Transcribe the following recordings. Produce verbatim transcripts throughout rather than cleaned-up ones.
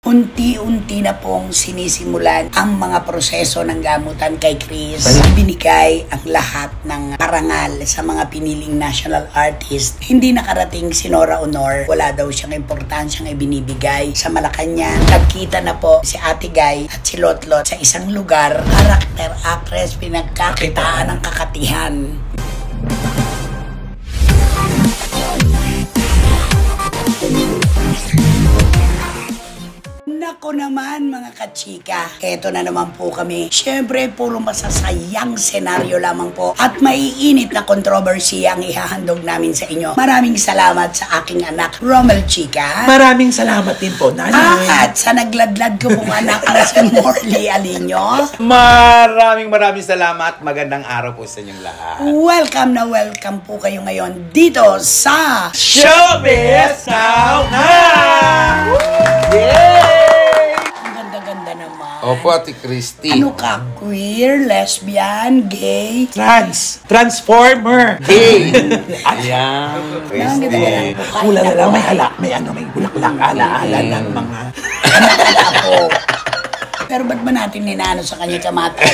Unti-unti na pong sinisimulan ang mga proseso ng gamutan kay Chris. Binigay ang lahat ng parangal sa mga piniling national artist. Hindi nakarating si Nora Honor. Wala daw siyang importansyang ibinibigay sa Malacanang. Nagkita na po si Ate Guy at si Lotlot sa isang lugar. Character actress, pinagkakitaan ng kakatihan. Nako naman mga kachika, eto na naman po kami. Siyempre, puro masasayang senaryo lamang po at maiinit na kontrobersy ang ihahandog namin sa inyo. Maraming salamat sa aking anak, Romel Chica. Maraming salamat din po, Nanay. Ah, at sa nagladlad ko pong anak na si Morley Alino. Maraming maraming salamat. Magandang araw po sa inyong lahat. Welcome na welcome po kayo ngayon dito sa Showbiz Now Now! Yay! Ganda naman. Opo, Ate Christy. Ano ka? Queer, lesbian, gay? Trans. Transformer. Gay. Ayan, Christy. Hula na lang, may hala, may ano, may bulaklak, ala-ala ng mga... Wala po. Pero ba't ba natin ninano sa kanya kamatay?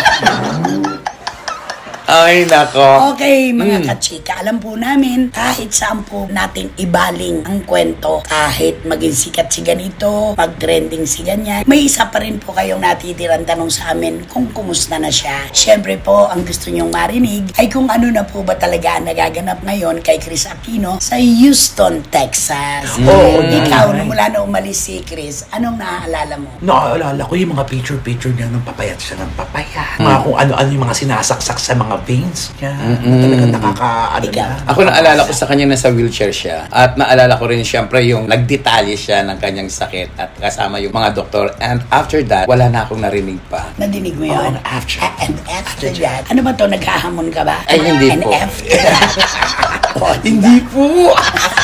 Ay, nako. Okay, mga kachika, alam po namin, kahit saan po natin ibaling ang kwento, kahit maging sikat si ganito, mag-trending si ganyan, may isa pa rin po kayong natitirang tanong sa amin kung kumusta na siya. Siyempre po, ang gusto nyong marinig ay kung ano na po ba talaga ang nagaganap ngayon kay Chris Aquino sa Houston, Texas. Mm. Oh, ikaw, nung mula na umalis si Chris, anong naaalala mo? Naaalala ko yung mga picture-picture niya nung papayat siya ng papayat. Mga kung ano-ano yung mga sinasaksak sa mga veins niya. Mm-mm. Talagang nakaka-ano Ikaw. na. Ako naalala ko sa kanya nasa wheelchair siya. At naalala ko rin siyempre yung nagdetalye siya ng kanyang sakit at kasama yung mga doktor. And after that, wala na akong narinig pa. Nadinig mo Oh, yun? and after. Ah, and after that, ano ba to? Naghahamon ka ba? Ay, hindi and po. after that. Oh, Hindi po.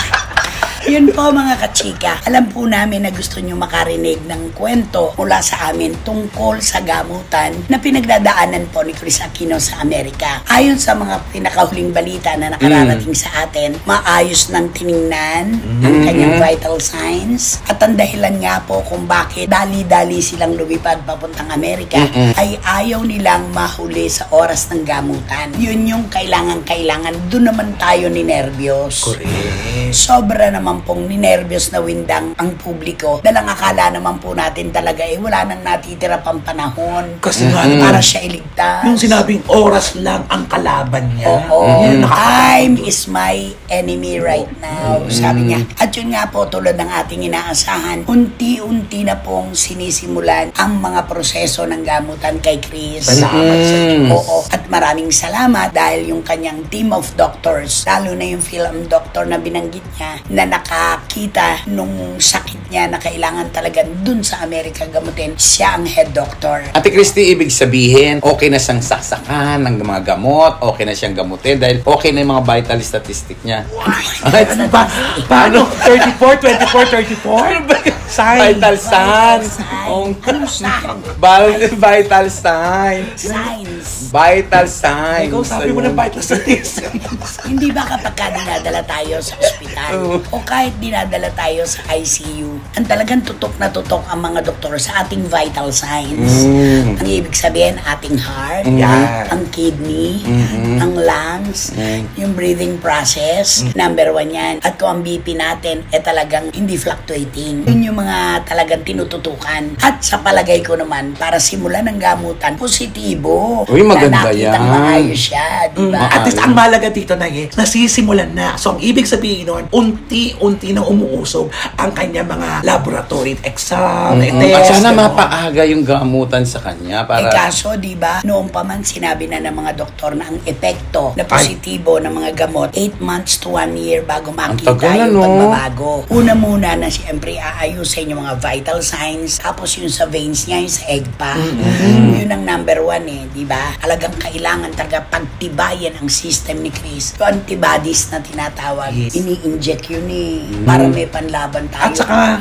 Yun po mga kachika, alam po namin na gusto nyo makarinig ng kwento mula sa amin tungkol sa gamutan na pinagdadaanan po ni Chris Aquino sa Amerika. Ayon sa mga pinakahuling balita na nakararating mm. sa atin, maayos nang tiningnan mm. ang kanyang vital signs at ang dahilan nga po kung bakit dali-dali silang lumipad papuntang Amerika mm-mm. ay ayaw nilang mahuli sa oras ng gamutan. Yun yung kailangan-kailangan. Doon naman tayo ni nervyos. Correct. Sobra naman pong ninervyos na windang ang publiko. Dalang akala naman po natin talaga eh wala nang natitira pang panahon. Kasi nga, mm-hmm. para siya iligtas. yung sinabing oras lang ang kalaban niya. Oo. Yan, Time is my enemy right now. Mm-hmm. Sabi niya. At yun nga po, tulad ng ating inaasahan, unti-unti na pong sinisimulan ang mga proseso ng gamutan kay Chris. Salamat sa Diyos. Oo. At maraming salamat dahil yung kanyang team of doctors, lalo na yung film doctor na binanggit niya, na nakakita nung sakit niya na kailangan talaga dun sa Amerika gamutin, siya ang head doctor. Ate Christy, ibig sabihin, okay na siyang saksakan ng mga gamot, okay na siyang gamutin dahil okay na yung mga vital statistic niya. Ano ba? Paano? thirty-four, twenty-four, thirty-four? Signs. Vital signs. Oh. Anong sign? Val- Vital signs. Signs. Vital signs. Ikaw, sabi mo ng vital statistics. Hindi ba kapag ka dinadala tayo sa ospital o kahit dinadala tayo sa I C U, ang talagang tutok na tutok ang mga doktor sa ating vital signs. Mm. Ang ibig sabihin, ating heart, Yeah. ang kidney, Mm-hmm. ang lungs, Mm. yung breathing process, number one yan. At kung ang B P natin eh talagang hindi fluctuating. Yun yung mga talagang tinututukan. At sa palagay ko naman, para simulan ng gamutan, positibo. Uy, maganda na nakitang yan. maayos siya, di ba? At least ang malaga dito na eh, nasisimulan na. So ang ibig sabihin nun, unti-unti na umuusog ang kanya mga laboratory exam, Mm-hmm. test. At sana gano'n. mapaaga yung gamutan sa kanya para... Eh kaso, di ba, noong pa man sinabi na ng mga doktor na ang epekto na positibo ng mga gamot, eight months to one year bago makita tagal na, yung no? pagbabago. Una muna na siyempre aayusin yung mga vital signs, tapos yung sa veins niya, yung sa egg pa. Mm-hmm. Yun ang number one eh, di ba? Alagang kailangan talaga pagtibayan ang system ni Chris. Yung antibodies na tinatawag, Yes. ini-inject yun eh, para may panlaban tayo. At saka-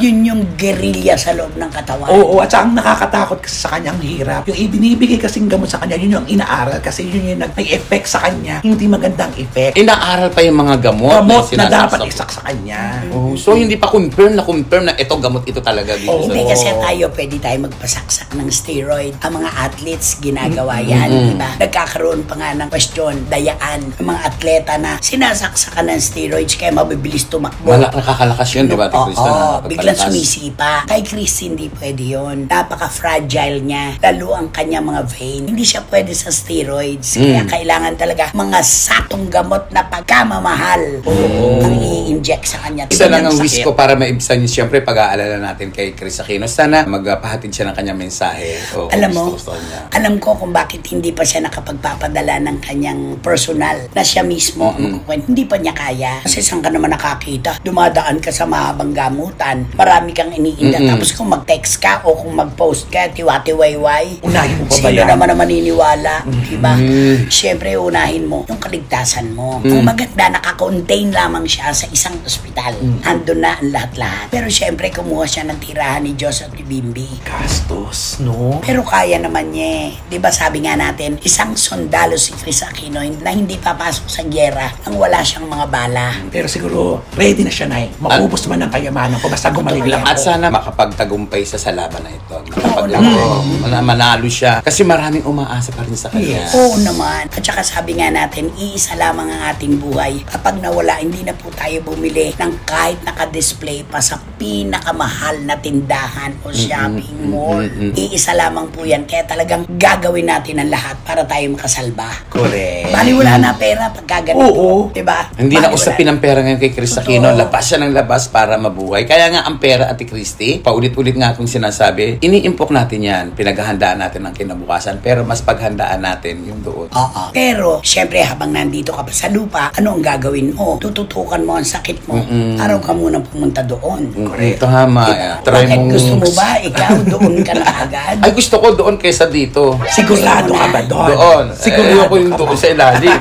Yun yung guerrilla sa loob ng katawan. Oo, at saka ang nakakatakot kasi sa kanya, ang hirap. Yung ibinibigay kasing gamot sa kanya, yun yung inaaral kasi yun yung nag- may effect sa kanya. Hindi magandang effect. Inaaral pa yung mga gamot, Gamot na sinasaksak. dapat isak sa kanya. Oh, so hindi pa confirm na confirm na ito gamot ito talaga dito. Oo. sa- Hindi kasi tayo, pwede tayo magpasaksak ng steroid. Ang mga athletes, ginagawa yan, Mm-mm. di ba? Nagkakaroon pa nga ng question, dayaan, ng mga atleta na sinasaksakan ng steroids kaya mabibilis tumakbo. Wala, nakakalakas yun, di ba? Ate Oo, Krista, oo, nakakapagpalakas. biglang sumisipa. Kay Chris, hindi pwede yun. Napaka-fragile niya. Lalo ang kanya mga vein. Hindi siya pwede sa steroids. Kaya Mm. kailangan talaga mga sakong gamot na pagkamamahal ang i-inject sa kanya. Isa lang ang Sakit. wish ko para maibsan yun. Siyempre, pag-aalala natin kay Chris Aquino. Sana magpahatid siya ng kanyang mensahe. O, Alam mo, gusto, gusto niya. alam ko kung bakit hindi pa siya nakapagpapadala ng kanyang personal na siya mismo ang magkukwento. Hindi pa niya kaya. Kasi saan ka naman nakakita? Dumadaan ka sa mahabang gamutan. Marami kang iniinda. Mm-mm. Tapos kung mag-text ka o kung mag-post ka, tiwati-wayway. Unahin mo pa ba Sino yan? naman ang maniniwala? Diba? Mm. Siyempre, unahin mo yung kaligtasan mo. Ang maganda, nakakontain lamang siya sa isang ospital. Andun na ang lahat-lahat. Pero siyempre, kumuha siya ng tirahan ni Diyos at ni Bimbi. Gastos, no? Pero kaya naman niya eh. Di ba sabi nga natin, isang sundalo si Chris Aquino na hindi papasok sa gyera nang wala siyang mga bala. Pero siguro, ready na siya, Nay. Maubos man ang kayamanan ko, basta gumaling lang At ako. sana makapagtagumpay sa sa laban na ito. Oo Makapaglago, mana- manalo siya. Kasi maraming umaasa pa rin sa kanya. Yes. Oo naman. At saka sabi nga natin, iisa lamang ang ating buhay. Kapag nawala, hindi na po tayo bumili ng kahit naka-display pa sa pinakamahal na tindahan o shopping mall. Iisa lamang po yan. Kaya talagang gagawin natin ang lahat para tayo makasalba. Correct. Bali wala na pera pagka ganito. Oo. Diba? Hindi na Bali usapin wala. ang pera ngayon kay Chris Totoo. Aquino. Labas siya ng labas para mabuhay. Kaya nga ang pera, Ate Christy, paulit-ulit nga akong sinasabi, iniimpok natin yan. Pinaghahandaan natin ang kinabukasan. Pero mas paghandaan natin yung doon. Oo. Pero, syempre, habang nandito ka pa sa lupa, ano ang gagawin mo? Tututukan mo ang sakit mo. Araw ka muna pumunta doon. Correct. Tama. Diba? Try Bakit mong... gusto mo ba? Ikaw, doon ka na agad. Ay, gusto ko doon kaysa dito. Sigurado ka ba doon? Doon. Sigurado Siguro ko yung ka ba? doon sa ilalim.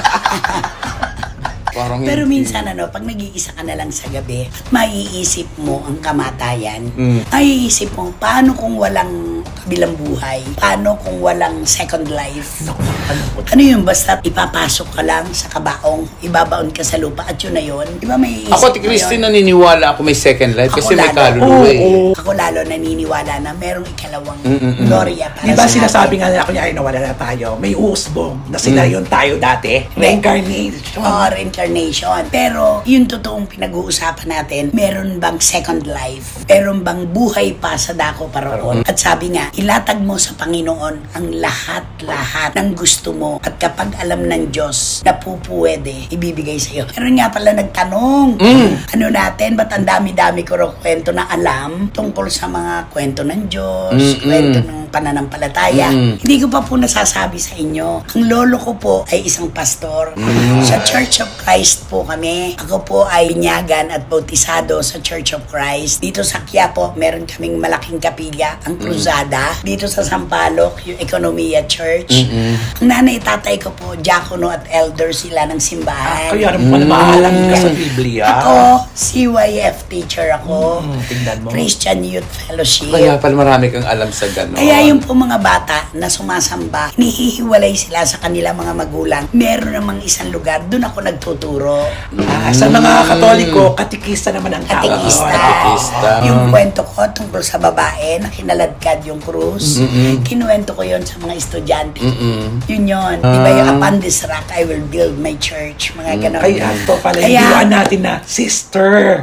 Parang Pero hindi. minsan ano, pag nag-iisa ka na lang sa gabi at maiisip mo ang kamatayan, Mm. maiisip mo, paano kung walang kabilang buhay? Paano kung walang second life? Naku, nakakalungkot. Ano yun? Basta ipapasok ka lang sa kabaong, ibabaon ka sa lupa at yun na yun. Di ba may isip Ako, Ate mo Christy, yun? naniniwala ako may second life kasi may kaluluwa eh. Oo. Ako lalo naniniwala na merong ikalawang Mm-mm-mm. gloria para Di ba sa sinasabi atin. nga nila, kunyari nawala na tayo, may uusbong na sila yun tayo dati. Reincarnation. Oo, reincarnation. Pero, yung totoong pinag-uusapan natin, meron bang second life? Meron bang buhay pa sa dako paroon? At sabi nga, ilatag mo sa Panginoon ang lahat-lahat ng gusto mo. At kapag alam ng Diyos na pupuwede, ibibigay sa iyo. Meron nga pala nagtanong, ano natin, ba't ang dami-dami ko raw kwento na alam tungkol sa mga kwento ng Diyos, Mm-mm. kwento ng pananampalataya. Mm. Hindi ko pa po nasasabi sa inyo. Ang lolo ko po ay isang pastor. Sa Church of Christ po kami. Ako po ay binyagan at bautisado sa Church of Christ. Dito sa Quiapo, meron kaming malaking kapilya, ang Cruzada. Dito sa Sampaloc, yung Economia Church. Ang nanay tatay ko po, diakono at elder sila ng simbahan. Kaya naman pala maalam ka sa Biblia. Ako, C Y F teacher ako. Hmm, tingnan mo. Christian Youth Fellowship. Kaya pala marami kang alam sa gano'n. Kaya yung po mga bata na sumasamba, hinihiwalay sila sa kanilang mga magulang. Meron namang isang lugar, doon ako nagtuturo. Ah, sa mga Katoliko, katikista naman ang tawag. Katikista. katikista. Yung kwento ko tungkol sa babae na kinaladkad yung krus. Kinuwento ko yon sa mga estudyante. Mm-mm. Yun yun. Di ba yung upon this rock, I will build my church. Mga ganon. Kaya ito pala, Kaya- yung biruan natin na sister.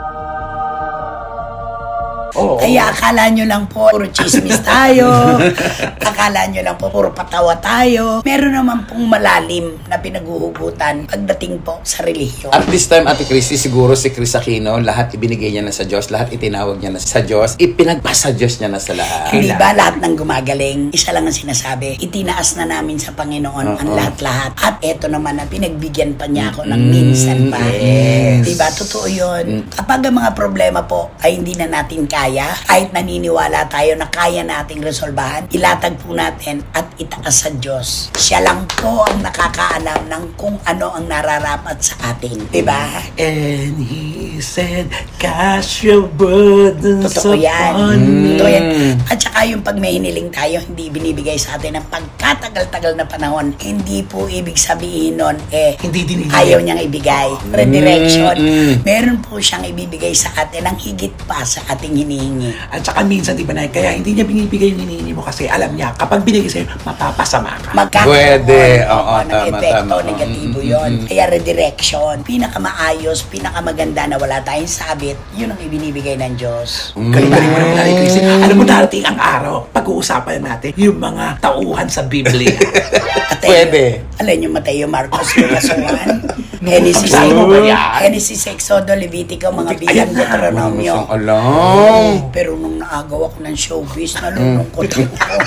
Oo. Kaya akala nyo lang po, puro chismis tayo. Akala nyo lang po, puro patawa tayo. Meron naman pong malalim na pinaghuhugutan pagdating po sa relihiyon. At this time, Ate Christy, siguro si Chris Aquino, lahat ibinigay niya na sa Diyos, lahat itinawag niya na sa Diyos, ipinagpasa Diyos niya na sa lahat. Hindi ba lahat ng gumagaling? Isa lang ang sinasabi, itinaas na namin sa Panginoon ang Oo. lahat-lahat. At eto naman na pinagbigyan pa niya ako ng minsan pa. yes. Diba? Totoo yun. Kapag ang mga problema po ay hindi na natin kaya kaya, kahit naniniwala tayo na kaya nating resolbahan, ilatag po natin at itaas sa Diyos. Siya lang po ang nakakaalam ng kung ano ang nararapat sa atin. Diba? And he said, cast your burdens Totoo yan. upon me. Totoo yan. At saka yung pag may hiniling tayo, hindi binibigay sa atin ng pagkatagal-tagal na panahon. Hindi po ibig sabihin nun, eh, Hindi din ayaw niyang ibigay. Redirection. Mm. Meron po siyang ibibigay sa atin ng higit pa sa ating hinihingi. At saka minsan, di ba na, kaya hindi niya binibigay yung hinihingi mo kasi alam niya, kapag binigay sa'yo, mapapasama ka. Magkakaroon Pwede. oo, Oo, ng tama, epekto, tama. negatibo Mm, yun. mm, mm. Kaya redirection, pinakamaayos, pinakamaganda na wala tayong sabit, yun ang ibinibigay ng Diyos. Galing-galing mo naman natin, Chrissy. Alam mo, darating ang araw, pag-uusapan natin yung mga tauhan sa Biblia. Mateo, Pwede. Alam niyo, Mateo, Marcos, Lucas, Juan, Genesis, Sabi mo ba yan? Genesis, Exodo, Levitico, mga Ayan bilang, na. Deuteronomio. Isang alam. Pero nung naagaw ako ng showbiz, nalulungkot ako.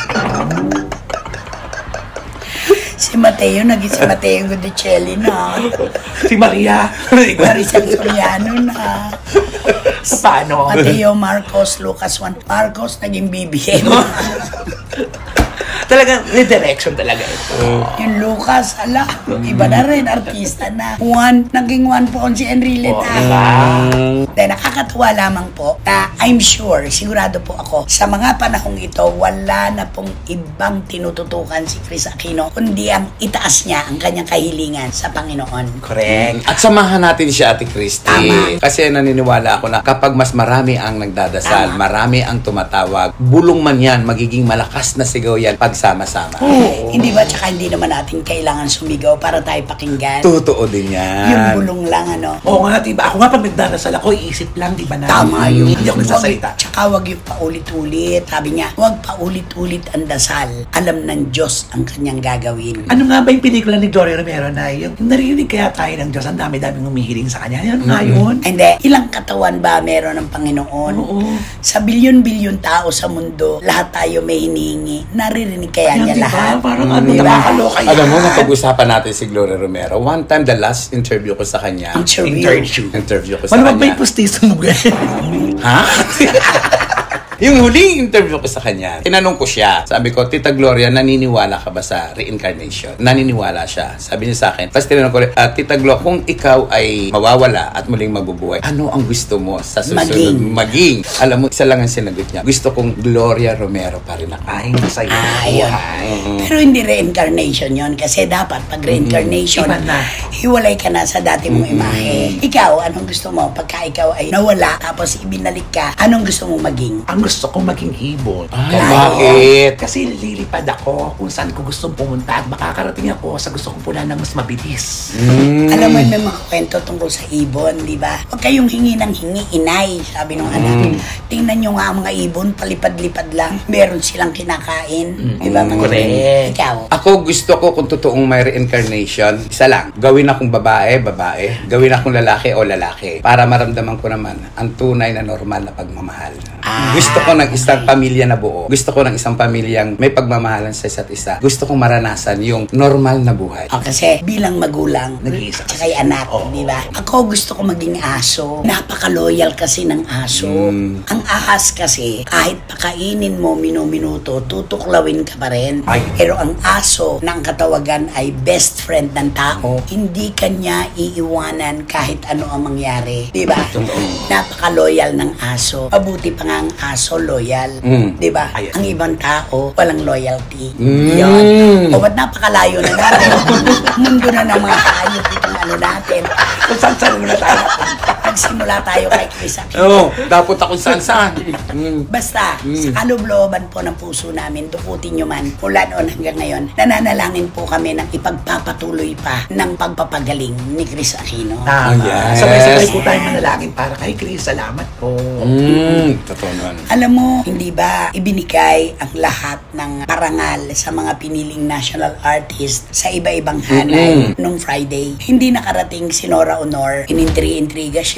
Si Mateo, naging si Mateo Gudicelli na. Si Maria. Maricel Soriano na. Sa paano? Mateo, Marcos, Lucas, Juan. Marcos, naging B B M. Talagang redirection talaga ito. Yung Lucas, ala, iba na rin, artista na. Juan, naging Juan po si Enrile Oo, na. diba? Dahil nakakatuwa lamang po na I'm sure, sigurado po ako, sa mga panahong ito, wala na pong ibang tinututukan si Chris Aquino, kundi ang itaas niya ang kanyang kahilingan sa Panginoon. Correct. At samahan natin si Ate Christy. Tama. Kasi naniniwala ako na kapag mas marami ang nagdadasal, Tama. marami ang tumatawag, bulong man yan, magiging malakas na sigaw yan pagsama-sama. Hindi ba, tsaka hindi naman natin kailangan sumigaw para tayo pakinggan. Totoo din yan. Yung bulong lang, ano. Oo nga, diba? Ako nga pag nagdarasal ako, iisip lang, di ba na? Tama yun. Hindi ako nagsasalita. Wag- Tsaka wag yung paulit-ulit. Sabi niya, wag paulit-ulit ang dasal. Alam ng Diyos ang kanyang gagawin. Ano nga ba yung pelikula ni Gloria Romero na yung narinig kaya tayo ng Diyos, ang dami-daming humihiling sa kanya? Ano nga yun? Hindi, ilang katawan ba meron ng Panginoon? Oo. Sa bilyon-bilyon tao sa mundo, lahat tayo may hinihingi. Naririnig kaya Ayan, niya diba? lahat. Parang ano, Diba? nakakaloka yan. Alam mo, napag-usapan natin si Gloria Romero. One time, the last interview ko sa kanya. Interview. Interview. Interview ko sa Maluwag ba kanya. yung pustiso mo, Ha? Yung huling interview ko sa kanya, tinanong ko siya. Sabi ko, Tita Gloria, naniniwala ka ba sa reincarnation? Naniniwala siya. Sabi niya sa akin. Tapos tinanong ko rin, ah, Tita Glo, kung ikaw ay mawawala at muling mabubuhay, ano ang gusto mo sa susunod? Maging. Maging. Alam mo, isa lang ang sinagot niya. Gusto kong Gloria Romero pa rin ako. Ay, masaya. Ayun. Mm-hmm. Pero hindi reincarnation yon kasi dapat pag reincarnation, Iba na. hiwalay ka na sa dati mong imahe. Ikaw, anong gusto mo? Pagka ikaw ay nawala, tapos ibinalik ka, anong gusto mong maging? Ang gusto kong maging ibon. Ay, Ay, bakit? Kasi lilipad ako kung saan ko gustong pumunta at makakarating ako sa gusto kong punan ng mas mabilis. Mm. Alam mo, may mga kwento tungkol sa ibon, di ba? Huwag kayong hingi ng hingi, inay, sabi ng anak. Tingnan nyo nga ang mga ibon, palipad-lipad lang. Meron silang kinakain. Di ba? Mm, mga correct. ibon? Ikaw. Ako gusto ko kung totoong may reincarnation, isa lang. Gawin akong babae, babae. Gawin akong lalaki o lalaki. Para maramdaman ko naman ang tunay na normal na pagmamahal. Ah, Gusto ko ng isang pamilya na buo. Gusto ko ng isang pamilyang may pagmamahalan sa isa't isa. Gusto kong maranasan yung normal na buhay. O, kasi bilang magulang, Nag-iisa tsaka yung anak, Oo. di ba? Ako gusto ko maging aso. Napaka-loyal kasi ng aso. Mm. Ang ahas kasi, kahit pakainin mo minuminuto, tutuklawin ka pa rin. Ay. Pero ang aso ng katawagan ay best friend ng tao. Hindi kanya iiwanan kahit ano ang mangyari. Di ba? Napaka-loyal ng aso. Mabuti pa nga ang aso loyal. Mm. Di ba? Ayan. Ang ibang tao, walang loyalty. Mm. Yun. O ba't napakalayo na natin? Mundo na ng mga hayop itong ano natin. Kung saan-saan muna tayo. Nagsimula tayo kay Chris Aquino. Oo, oh, dapat ako saan-saan. Mm. Basta, sa kaloob-looban po ng puso namin, tukutin nyo man, mula noon hanggang ngayon, nananalangin po kami ng ipagpapatuloy pa ng pagpapagaling ni Chris Aquino. Tama. Oh, yes. Sabay-sabay po tayo manalangin para kay Chris. Salamat po. Mm. Totoo naman. Alam mo, hindi ba ibinigay ang lahat ng parangal sa mga piniling national artist sa iba-ibang hanay Mm-mm. nung Friday? Hindi nakarating si Nora Honor, inintri-intriga siya,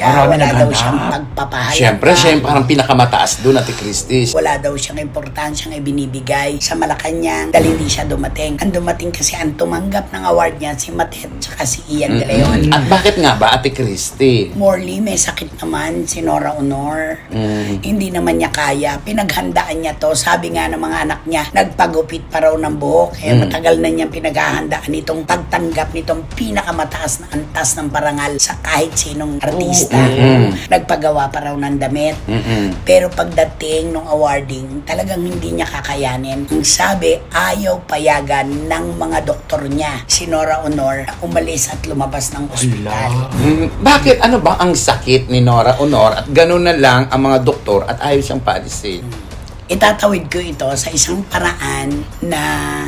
siya. Marami Wala daw naghanap. siyang pagpapahalaga. Siyempre, siya yung parang pinakamataas doon, Ate Christy. Wala daw siyang importansyang ibinibigay sa Malacanang dahil hindi siya dumating. Ang dumating kasi ang tumanggap ng award niya si Matet tsaka si Ian De Leon. At bakit nga ba, Ate Christy? Morley, may sakit naman si Nora Honor. Mm. Hindi naman niya kaya. Pinaghandaan niya to. Sabi nga ng mga anak niya, nagpagupit pa raw ng buhok. Kaya Mm. matagal na niyang pinaghahandaan itong pagtanggap nitong pinakamataas na antas ng parangal sa kahit sinong artista. Mm. Nagpagawa pa raw ng damit. Mm-mm. Pero pagdating ng awarding, talagang hindi niya kakayanin. Ang sabi, ayaw payagan ng mga doktor niya, si Nora Honor, na umalis at lumabas ng ospital. Mm, bakit? Ano ba ang sakit ni Nora Honor at ganun na lang ang mga doktor at ayaw siyang paalisin? Itatawid ko ito sa isang paraan na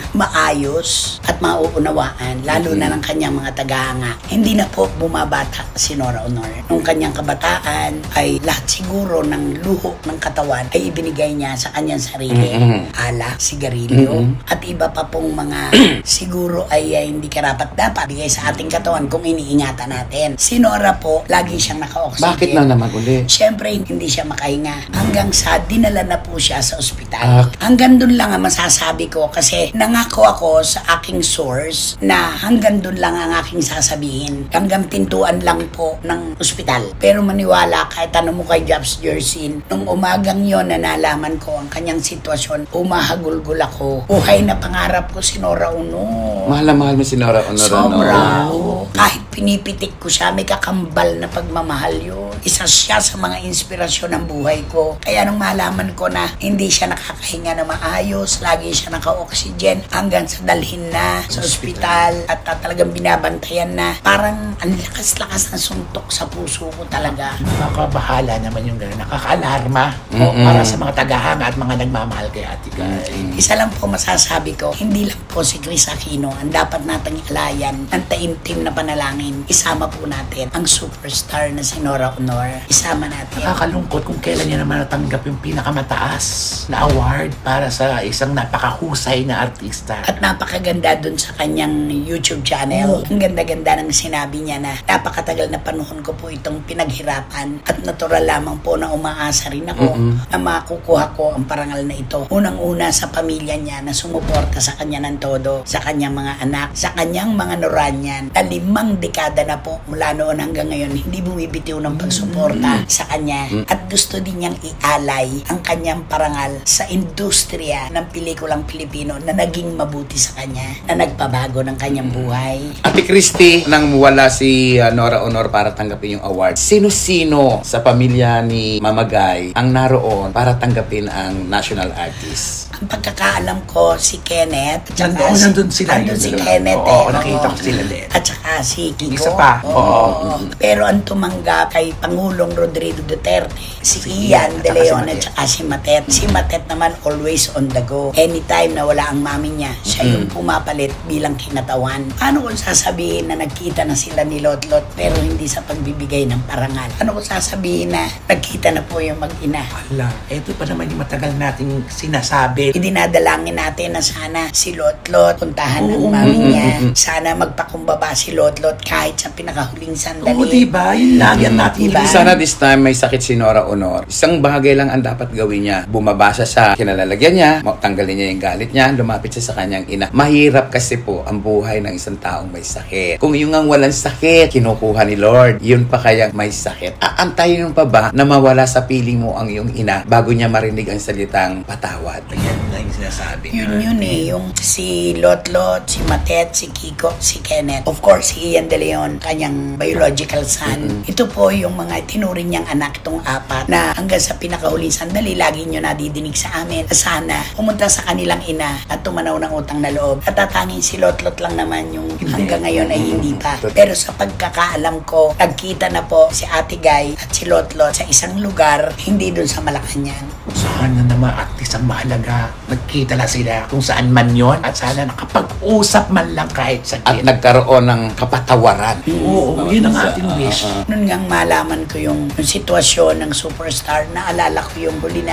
maayos at mauunawaan, lalo na ng kanyang mga tagahanga. Hindi na po bumabata si Nora Honor. Nung kanyang kabataan ay lahat siguro ng luho ng katawan ay ibinigay niya sa kanyang sarili. Mm-mm. Alak, sigarilyo, Mm-mm. at iba pa pong mga siguro ay, ay hindi karapat-dapat bigay sa ating katawan kung iniingatan natin. Si Nora po, lagi siyang naka-oxygen. Bakit na naman uli? Siyempre, hindi siya makahinga. Hanggang sa dinala na po siya sa ospital. Ah. Hanggang doon lang ang masasabi ko kasi nangako ako sa aking source na hanggang doon lang ang aking sasabihin. Hanggang pintuan lang po ng ospital. Pero maniwala kahit ano mo kay Jobs Jersin, nung umagang yon na nalaman ko ang kanyang sitwasyon, umahagulgul ako. Buhay na pangarap ko si Nora Honor. Mahal na mahal mo si Nora Honor. Sobra. ano? Oo. Kahit pinipitik ko siya, may kakambal na pagmamahal yun. Isa siya sa mga inspirasyon ng buhay ko. Kaya nung malaman ko na hindi siya nakakahinga na maayos, lagi siya naka-oxygen, hanggang sa dalhin na sa ospital at uh, talagang binabantayan na. Parang ang lakas-lakas ng suntok sa puso ko talaga. Nakakabahala naman yung gano'n. Nakaka-alarma o, Mm-mm. para sa mga tagahanga at mga nagmamahal kay Ate Guy. Isa lang po masasabi ko, hindi lang po si Chris Aquino ang dapat nating alayan ng taimtim na panalangin. Isama po natin ang superstar na si Nora Honor. Isama natin. Nakakalungkot kung kailan niya naman natanggap yung pinakamataas na award para sa isang napakahusay na artista. At napakaganda dun sa kanyang YouTube channel. Ang ganda-ganda ng sinabi niya na napakatagal na panahon ko po itong pinaghirapan at natural lamang po na umaasa rin ako Mm-mm. na makukuha ko ang parangal na ito. Unang-una sa pamilya niya na sumuporta sa kanya ng todo, sa kanyang mga anak, sa kanyang mga Noranyan na limang dekada na po mula noon hanggang ngayon hindi bumibitiw ng pagsuporta sa kanya at gusto din niyang ialay ang kanyang parangal sa industriya ng pelikulang Pilipino na naging mabuti sa kanya, na nagpabago ng kanyang buhay. Ate Christy, nang wala si uh, Nora Honor para tanggapin yung award, sino-sino sa pamilya ni Mama Guy ang naroon para tanggapin ang national artist? Ang pagkakaalam ko, si Kenneth. at saka Nandoon, si- nandun sila. Nandun Yun si nila. Kenneth Oo, eh. nakita oo. ko sila din. At saka si Kiko. Isa pa. Oo. Oo. Pero ang tumanggap kay Pangulong Rodrigo Duterte, si, Si Ian Ian, De at saka si Leon at Matet. saka si Matet. Si Matet naman always on the go. Anytime na wala ang mami niya, siya yung pumapalit bilang kinatawan. Paano kung sasabihin na nagkita na sila ni Lotlot pero hindi sa pagbibigay ng parangal? Ano kung sasabihin na nagkita na po yung mag-ina? Ala, eto pa naman yung matagal nating sinasabi. Idinadalangin natin na sana si Lotlot puntahan ng Oo, mami mm, niya. mm, mm. Sana magpakumbaba si Lotlot kahit sa pinakahuling sandali. Oo, diba? Yun lang yan natin. Diba? Sana this time may sakit si Nora Honor. Isang bagay lang ang dapat gawin niya. Bumaba siya sa kinalalagyan niya, tanggalin niya yung galit niya, lumapit siya sa kanyang ina. Mahirap kasi po ang buhay ng isang taong may sakit. Kung yung ang walang sakit, kinukuha ni Lord, yun pa kaya may sakit. Aantayin mo pa ba na mawala sa piling mo ang iyong ina bago niya marinig ang salitang patawad? Yan lang yung sinasabi. Yun yun eh, yung si Lotlot, si Matet, si Kiko, si Kenneth. Of course, si Ian De Leon, kanyang biological son. Ito po yung mga tinuring niyang anak, itong apat, na hanggang sa pinakahuling sandali, lagi nyo nadidinig sa amin. Sana pumunta sa kanilang ina at tumanaw ng utang na loob. At tatangin si Lotlot lang naman yung hanggang ngayon ay hindi pa. Pero sa pagkakaalam ko, nagkita na po si Ate Guy at si Lotlot sa isang lugar, hindi dun sa Malacanang. Sana naman at isang mahalaga. Nagkita na sila kung saan man yon at sana nakapag-usap man lang kahit sa At nagkaroon ng kapatawaran. Oo, yun ang ating wish. Noon ngang malaman ko yung, yung sitwasyon ng superstar, naalala ko yung huli nating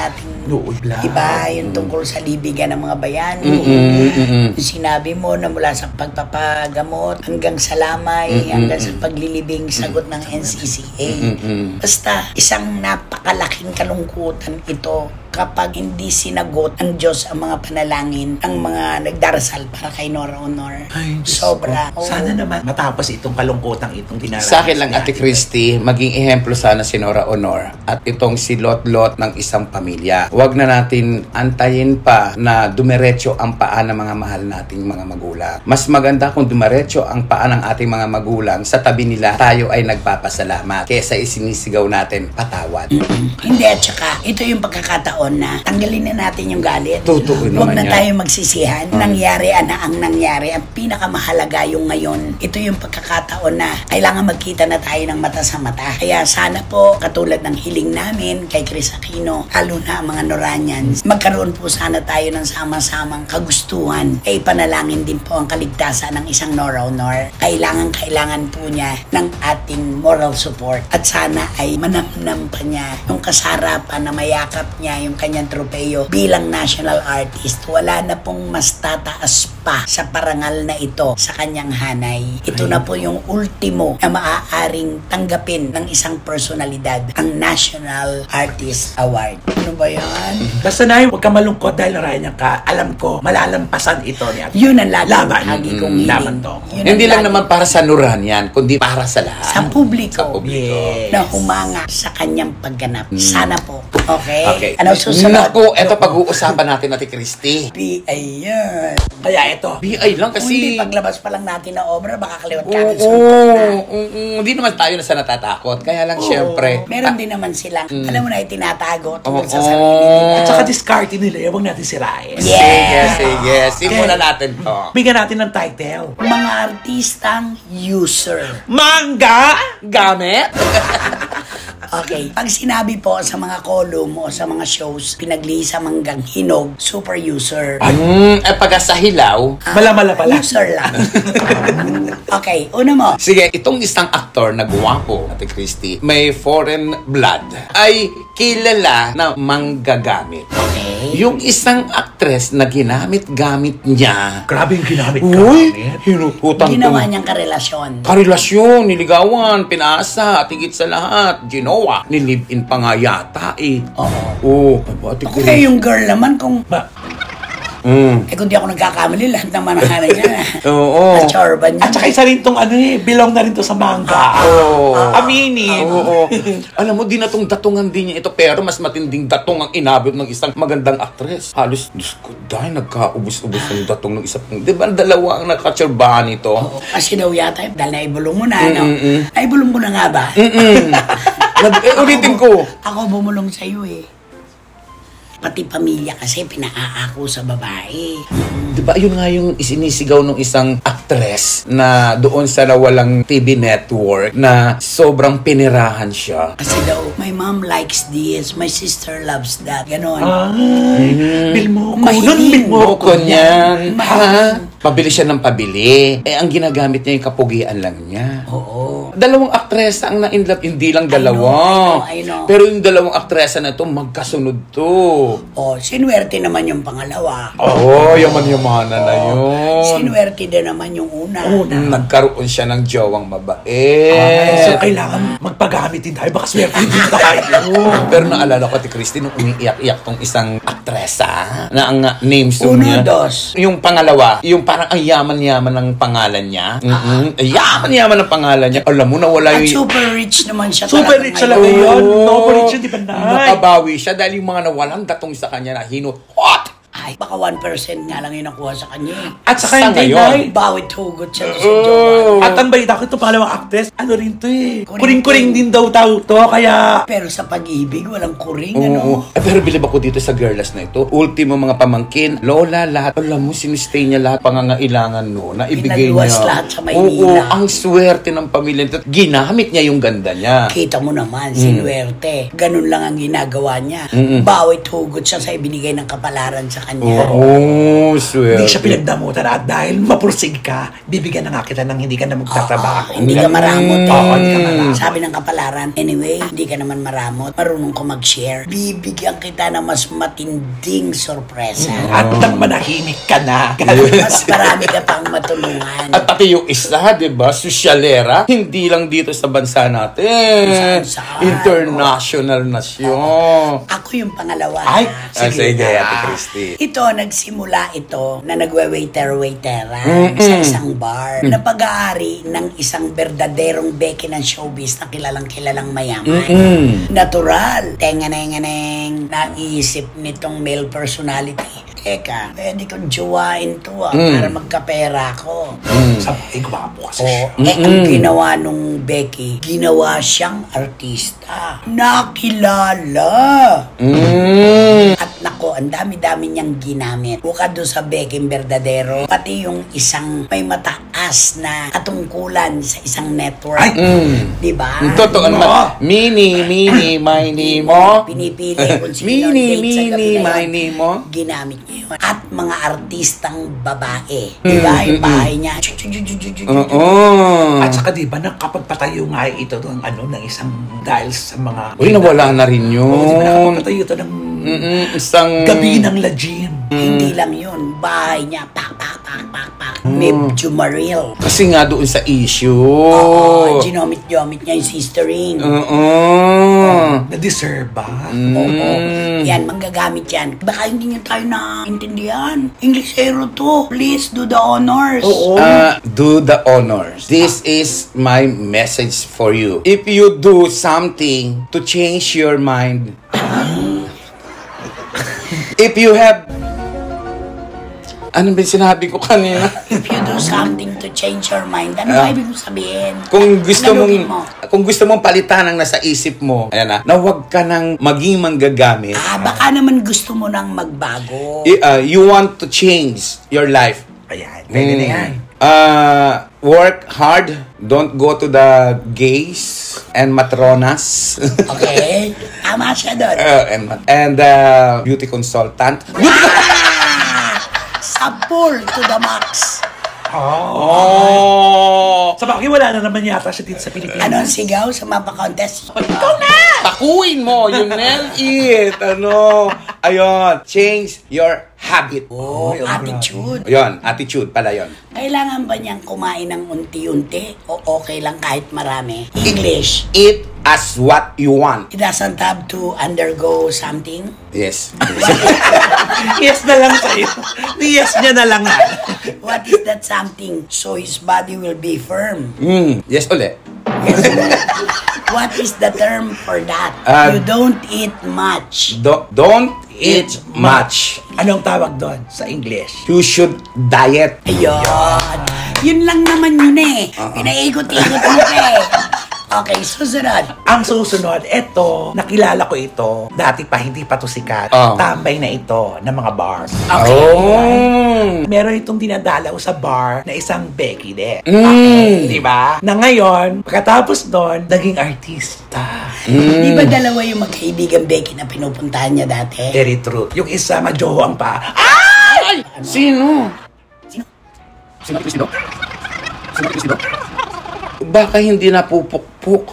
Oo, lang. Diba? Yung tungkol sa libigan ng mga bayani. Mm-mm, mm-mm. Yung sinabi mo na mula sa pagpapagamot hanggang sa lamay, Mm-mm, hanggang sa paglilibing, sagot ng N C C A. Mm-mm. Basta, isang napakalaking kalungkutan ito kapag hindi sinagot ng Diyos ang mga panalangin ng mga nagdarasal para kay Nora Honor. Ay, Diyos Sobra. ko. Oo. Sana naman matapos itong kalungkutang itong dinaranas. Sa akin lang, niya. Ate Christy, maging ehemplo sana si Nora Honor at itong si Lot-Lot ng isang pamilya. Huwag na natin antayin pa na dumiretso ang paa ng mga mahal nating mga magulang. Mas maganda kung dumiretso ang paa ng ating mga magulang sa tabi nila, tayo ay nagpapasalamat kesa isinisigaw natin patawad. Hindi, at saka, ito yung pagkakataon na tanggalin na natin yung galit. Totoo Huwag naman na yan. tayo magsisihan. Nangyari na ang nangyari. Ang pinakamahalaga yung ngayon. Ito yung pagkakataon na kailangan magkita na tayo ng mata sa mata. Kaya sana po, katulad ng hiling namin kay Chris Aquino, lalo na ang mga Noranians, magkaroon po sana tayo ng sama-samang kagustuhan. Ay panalangin din po ang kaligtasan ng isang Nora Honor. Kailangan, kailangan po niya ng ating moral support. At sana ay manamnam pa niya yung kasarapan na mayakap niya yung kanyang tropeyo bilang national artist. Wala na pong mas tataas pa sa parangal na ito sa kanyang hanay. Ito na po yung ultimo na maaaring tanggapin ng isang personalidad, ang National Artist Award. Ano ba yan? Basta na huwag ka malungkot dahil narayan ka. Alam ko, malalampasan ito niya. Yun ang lagi Laban. lagi Mm, kong hiling. laban to. Yun ang Hindi lang lagi- naman para sa Noran yan, kundi para sa lahat. sa publiko, Sa publiko. Yes. na humanga sa kanyang pagganap. Sana po. Okay? Okay. Ano susunod? Naku, eto pag-uusapan natin, Ate Christy. B I yan. Kaya ito. B I lang Kung hindi kasi... paglabas pa lang natin na obra, baka kaliwat ka Oo, ng suntok na. oo, oo. Hindi naman tayo na sa natatakot. Kaya lang, syempre... Meron din naman silang, alam mo na, itinatago tungkol sa Oo. sarili nila. At saka discarding nila, eh, huwag natin sirain. Yeah. Sige, sige. Simulan natin to. Bigyan natin ng title. Mga artistang user. Mangga! Gamit? Okay. Pag sinabi po sa mga column o sa mga shows, pinaglihisa hanggang hinog, super user. Hmm, eh, pagka sa hilaw... Ah, Mala-mala pala. User lang. Okay, una mo. Sige, itong isang aktor na guwapo, Ate Christy, may foreign blood, ay kilala na manggagamit. Okay. Yung isang actress na ginamit-gamit niya, Grabe yung ginamit ka. uy, hinututang Ginawa niyang karelasyon. karelasyon, niligawan, pinaasa, at higit sa lahat, ginawa. Nilibin pa nga yata eh. Oo. Oo, oh, Ate Ako kaya Christy. yung girl naman kung, Ba, Mm. eh kung di ako nagkakamali, lahat ng manahanan niya. Oo. At Chorban niya. at saka isa rin tong ano eh, belong na rin to sa mangga. Oo. Aminin. Oo. Alam mo, di na tong datungan din niya ito, pero mas matinding datong ang inabot ng isang magandang aktres. Halos, Diyos ko, dahil nagkaubos-ubos ng datong ng isa pang, di ba dalawa ang nakatsurbahan nito? Oo, kasi daw yata, dahil naibulong mo na, no? Mm-mm. Naibulong mo na nga ba? Mm-mm. Nag, eh, ulitin ko. Ako bumulong sa'yo eh. Pati pamilya kasi pinaaako sa babae. Di ba, yun nga yung isinisigaw ng isang actress na doon sa nawalang T V network na sobrang pinirahan siya. Kasi daw, my mom likes this, my sister loves that. Ganon. Ay, bil mo ko. Mahiling. Nun, bil mo ko. Boko niyan. Ha? Mahiling. Pabili siya ng pabili. Eh, ang ginagamit niya yung kapugian lang niya. Oo. Dalawang aktresa ang na-inlove, hindi lang dalawa. I know, I know, I know. Pero yung dalawang aktresa na to, magkasunod to. Oh, sinuwerte naman yung pangalawa. Oo, oh, yaman-yamanan na yun. Sinuwerte din naman yung una. Mm, Nagkaroon siya ng jowang mabait. Ay, so kailangan magpagamit din tayo. Baka swerte din tayo. Pero naalala ko, Ate Christy, nung umiiyak-iyak tong isang aktresa na ang uh, name song Uno, niya. dos. Yung pangalawa, yung parang ang yaman-yaman ng pangalan niya. Mm-mm. Ay, yaman-yaman ng pangalan niya. Alam mo, nawala At yung... super rich naman siya Super talaga rich ngayon. talaga yun. Oo. No, rich yun, di ba, Nay? Nakabawi siya dahil yung mga nawalang datong sa kanya na hinot. Hot! Ay, baka one percent nga lang yung nakuha sa kanya. At saka Sa hindi, ngayon. Nay. Bawit hugot siya doon sa Oo. jowa. At ang balita ko, ito pangalawang actress, ano rin to eh. Kuring-kuring. Kuring-kuring din daw tao to, kaya... Pero sa pag-ibig, walang kuring, Oo. ano? Eh, pero bilib ako dito sa girlas na ito. Ultimo mga pamangkin, lola, lahat. Alam mo, sinistay niya lahat pangangailangan no, na ibigay Pinaluwas niya. lahat sa Maynila. Oo, ang swerte ng pamilya nito. Ginamit niya yung ganda niya. Kita mo naman, Mm. sinuwerte. Ganun lang ang ginagawa niya. Mm-mm. Bawit hugot siya sa ibinigay ng kapalaran sa kanya. kanya. Oh, swerte. Hindi siya pinagdamutan at dahil mapursig ka, bibigyan na nga kita ng hindi ka na magtatrabaho. Oo, hindi ka maramot eh. Oo, hindi ka maramot. Sabi ng kapalaran, anyway, hindi ka naman maramot, marunong ko mag-share. Bibigyan kita ng mas matinding sorpresa. At nang manahimik ka na. Mas marami ka pang matulungan. At pati yung isa, di ba, sosyalera, hindi lang dito sa bansa natin. Saan-saan. International na siya. Ako yung pangalawa. Ay, Ah, sige, na. Ate Christy. Ito, nagsimula ito na nagwe-waiter-waiteran sa isang bar na pag-aari ng isang berdaderong beke ng showbiz na kilalang-kilalang mayaman. Natural. Tenga-neng-neng. Naisip nitong male personality. Teka, pwede kong jowain to ah, para magkapera ko. Sabay, gwapo kasi O, siya. eh, ang ginawa nung Becky, ginawa siyang artista. Nakilala. Mm. At nako, ang dami-dami niyang ginamit. Bukad doon sa Becky Verdadero, pati yung isang may mataas na katungkulan sa isang network. Ay, Mm. Di ba? Totoo No. naman. Mini, mini, mini mo. Pinipili kung sino ang Mini, date sa gabi mini, na yun. mini mo. Ginamit niya yun. At mga artistang babae. Di ba? Yung bahay niya. chu- chu- chu- chu- chu- chu- chu- Oo. At saka di ba, nakapagpatayo nga ito doon, ano, ng isang dahil sa mga... Uy, nawala na rin Oo, di ba, yun. nakapagpatayo ito ng Mm-mm, isang... gabi ng Lajim. Hindi lang yun. Bahay niya. Pak, pak, pak, pak, pak. Medyo maril. Kasi nga doon sa issue. Oo, ginomit-jomit niya yung sistering. Oo. Na-deserve ba? Oo. Yan, manggagamit yan. Baka hindi niyo tayo naintindihan. Englishero to. Please do the honors. Oo. Uh, do the honors. This is my message for you. If you do something to change your mind, if you have... Ano ba yung sinabi ko kanina? If you do something to change your mind, ano Ah. ba ibig sabihin? Kung gusto Nalugin mong mo. kung gusto mong palitan ang nasa isip mo, ayan na, na huwag ka nang maging manggagamit. Ah, baka naman gusto mo nang magbago. I- uh, you want to change your life. Ayan, pwede na yan. Uh, work hard. Don't go to the gays and matronas. Okay? Tama siya doon. uh, and and uh, beauty consultant. Sapul to the max. Oh! Sa bagay, wala na naman yata siya dito sa Pilipinas. Ano ang sigaw sa mapa contest? Ikaw na! Takuin mo, you nail it. Ano? Ayun, change your habit. Oh, Ay, attitude. Ayun, attitude pala yun. Kailangan ba niyang kumain ng unti-unti o okay lang kahit marami? English. Eat as what you want. He doesn't have to undergo something. Yes. Yes na lang sa'yo. Yes niya na lang. What is that something? So his body will be firm. Mm, yes ulit. Yes. What is the term for that? Uh, you don't eat much. Do- don't eat much. Anong tawag doon sa English? You should diet. Ayun. Yun lang naman yun eh. Pinaikot-ikot mo pa eh. Okay, susunod. Ang susunod, eto, nakilala ko ito. Dati pa, hindi pa to sikat. Ah. Tambay na ito ng mga bars. Okay. Oh. Meron itong dinadalaw sa bar na isang Becky de. Mm. Di ba? Na ngayon, pagkatapos doon, naging artista. Di ba dalawa yung magkaibigan Becky na pinupuntahan niya dati? Very true. Yung isa, majohang pa. Ay! Sino? Sino? Sino Cristo? Sino Cristo? Baka hindi napupukpuk.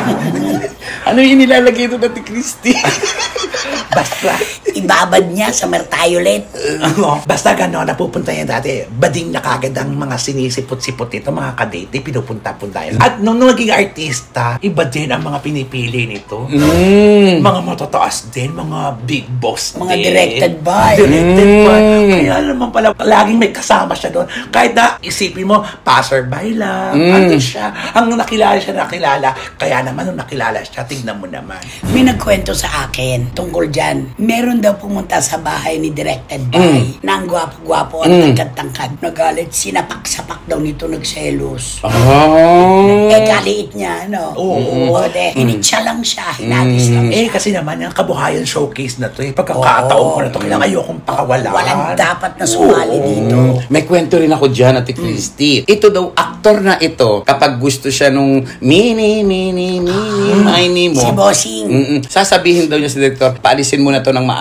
Ano yung nilalagay ito natin, Christy? Basta. Ibabad niya sa Mertiolet. Ano, basta gano'n, napupunta yan dati. Bading na kagad ang mga sinisipot-sipot nito, mga kadate, pinupunta-punta yan. At nung, nung naging artista, iba din ang mga pinipili nito. Mm. Mga matataas din, mga big boss Mga din. directed by. Directed Mm. by. Kaya naman pala, laging may kasama siya doon. Kahit na isipin mo, passerby lang. Mm. Ano siya? Ang nakilala siya, nakilala. Kaya naman nung nakilala siya, tignan mo naman. May nagkwento sa akin tungkol dyan. Meron daw pumunta sa bahay ni Directed By na ang gwapo-gwapo at Mm. tangkad-tangkad. Nagalit, sinapak-sapak daw nito nagselos. Oh. Eh, kaliit niya, ano? Oo. Oo, de. Initsa lang siya, hinagis lang Eh, siya. kasi naman, yung kabuhayan showcase na to, eh, pagkakataon ko na to, kailangan ayokong pakawalan. Walang dapat na sumali Oo. dito. May kwento rin ako dyan, Ate Christy. Ito daw, aktor na ito, kapag gusto siya nung mini, mini, mini, mini mo. Si Bossing. Mm-mm. Sasabihin daw niya si director, paalisin mo na to ng maaga.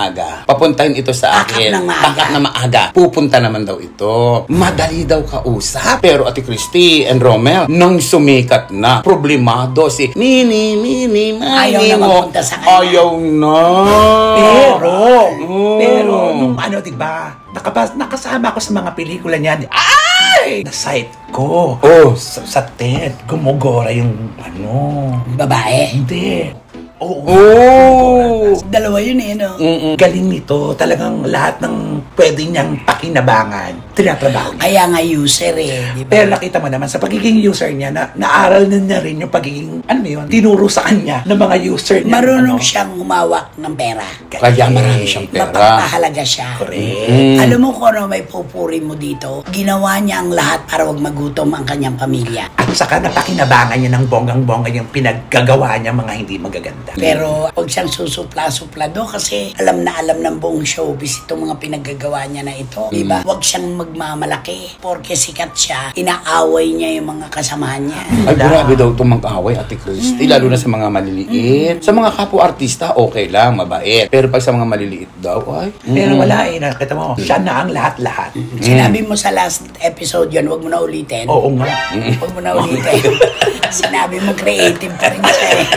maaga. Papuntahin ito sa Pakap akin. ng maaga. Pakap na maaga. Pupunta naman daw ito. Madali daw kausap. Pero Ate Christy and Romel, nang sumikat na, problemado si Nini, Nini, Mani Ayaw na mo. magpunta sa kanya. Ayaw na. Pero, Oh. pero, nung ano, diba, nakabas, nakasama ko sa mga pelikula niyan. Ay! Na-sight ko. Oh. Sa, sa tent, gumugora yung, ano, Babae. hindi. Oo. Oh. Dalawa yun eh, no? Mm-mm. Galing nito, talagang lahat ng pwede niyang pakinabangan, tinatrabaho niya. Kaya nga user eh, di ba? Pero nakita mo naman, sa pagiging user niya, na, naaral na niya rin yung pagiging, ano yun, tinuro sa kanya ng mga user niya. Marunong ano, siyang humawak ng pera. Kaya marami siyang pera. Mapapahalaga siya. Correct. Mm. Alam mo kung ano may pupuri mo dito? Ginawa niya ang lahat para wag magutom ang kanyang pamilya. At saka napakinabangan niya ng bonggang-bongga yung pinaggagawa niya mga hindi magaganda. Pero wag siyang susupla-supla do kasi alam na alam ng buong showbiz itong mga pinaggagawa niya na ito. Diba? Wag siyang magmamalaki. Porque sikat siya, inaaway niya yung mga kasamahan niya. Ay, grabe daw itong mag-away, Ate Christy. Lalo na sa mga maliliit. Sa mga kapwa-artista, okay lang, mabait. Pero pag sa mga maliliit daw, ay. Pero wala eh, nakita mo, siya na ang lahat-lahat. Sinabi mo sa last episode yun, wag mo na ulitin. Oo nga. Huwag mo na ulitin. Sinabi mo creative pa rin siya eh.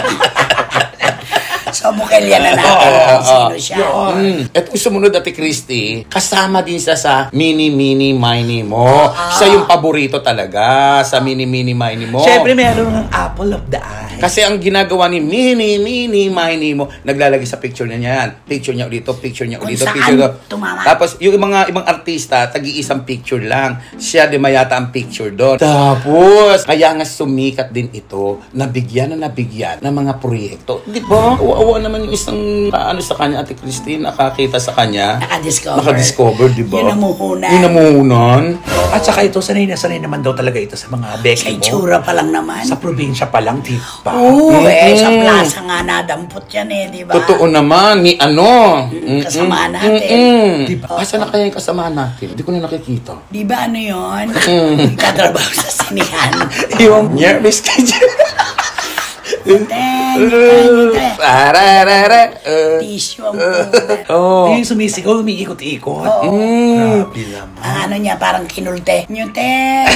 So, bukelya na natin kung sino siya. Mm. At yung sumunod, Ate Christy, kasama din siya sa Mini Mini Mini Mo. Siya yung paborito talaga sa Mini Mini Mini Mo. Siyempre, meron ng apple of the eye. Kasi ang ginagawa ni Mini Mini Mini Mo, naglalagay sa picture niya yan. Picture niya ulito, picture niya Kung ulito, saan picture niya. tumama. Tapos, yung mga ibang artista, tagi-isang picture lang. Siya di mayata ang picture doon. Tapos, kaya nga sumikat din ito, nabigyan na nabigyan ng mga proyekto. Di ba? Uwa naman yung isang ano sa kanya, Ate Christine, nakakita sa kanya. Nakadiscover. Nakadiscover, di ba? Yun namuhunan. Yun namuhunan. At saka ito, sanay na sanay naman daw talaga ito sa mga Sa Becky mo. itsura pa lang naman. Sa probinsya pa lang, di ba? Oo, eh, sa Mm-mm. plaza nga nadampot yan eh, di ba? Totoo naman, ni ano. Kasamahan natin. Mm-mm. Diba? Asa na kaya yung kasamahan natin? Hindi ko na nakikita. Di ba ano yun? Mm. Katrabaho sa sinihan. Yung nervous ka dyan. Ten, ten, ten. Pararara. Uh, Tissue ang punan. oh. Yung sumisigaw, umiikot-ikot. Oo. Mm. Grabe naman. Ang ano niya, parang kinulte. Newton!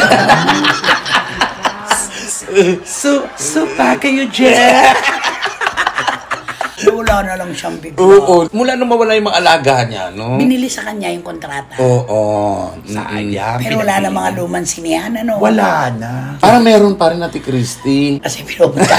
So, so pa kayo dyan. Wala na lang siyang bigla. Oo. Mula nung mawala yung mga alaga niya, no? Binili sa kanya yung kontrata. Oo. Sayang. Pero wala na pinapili. mga lumang sinihan, ano? Wala na. Parang meron pa rin, Ate Christy. Kasi pinupunta.